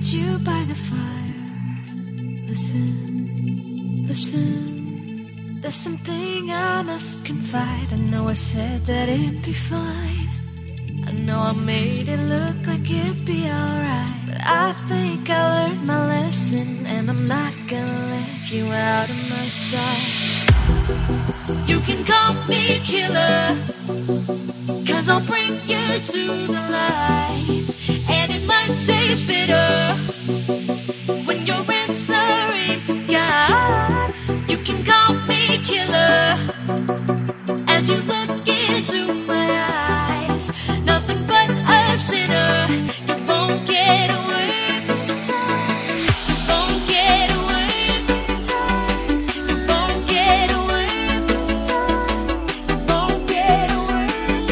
you by the fire. Listen, listen, there's something I must confide. I know I said that it'd be fine. I know I made it look like it'd be alright, but I think I learned my lesson, and I'm not gonna let you out of my sight. You can call me killer, 'cause I'll bring you to the light. And it might taste bitter when you're answering to God. You can call me killer as you look into my eyes. Nothing but a sinner. You won't get away this time. You won't get away this time. You won't get away this time. You won't get away.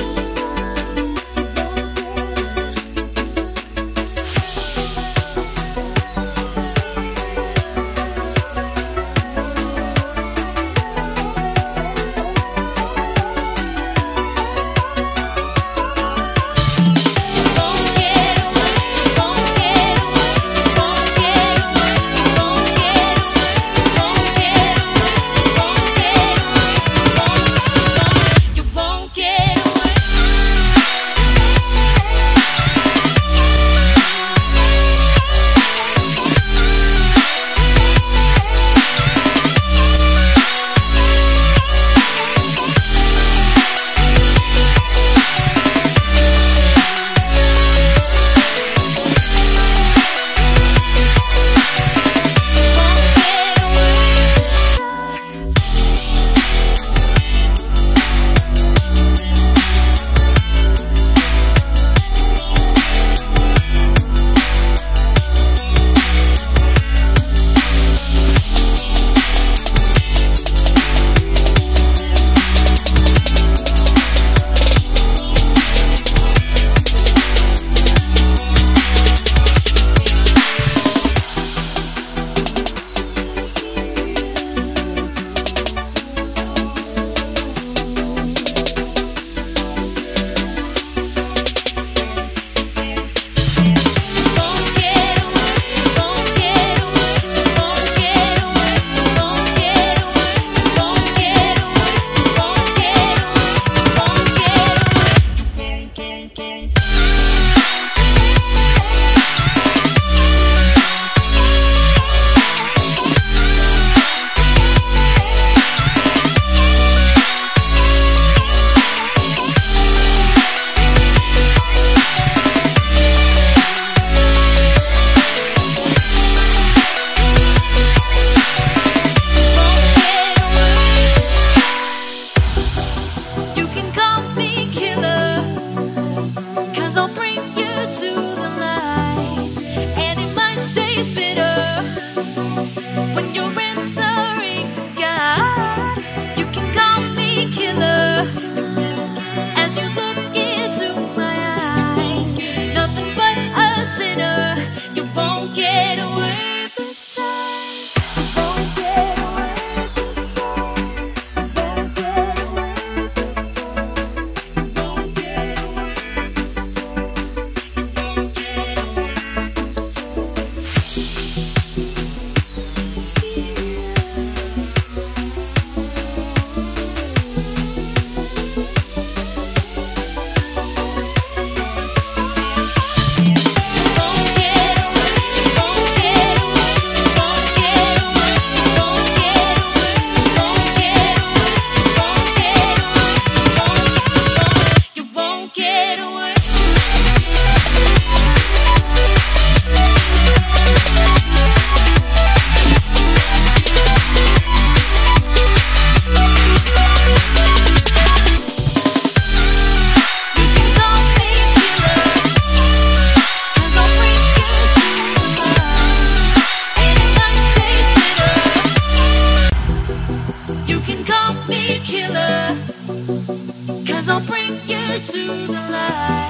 Taste bitter when you're answering to God. You can call me killer as you look into my eyes. Nothing but a sinner. You won't get away this time. You won't get away this time. You won't get away this time. You won't get away this time. You won't get away this time. Killer, 'cause I'll bring you to the light.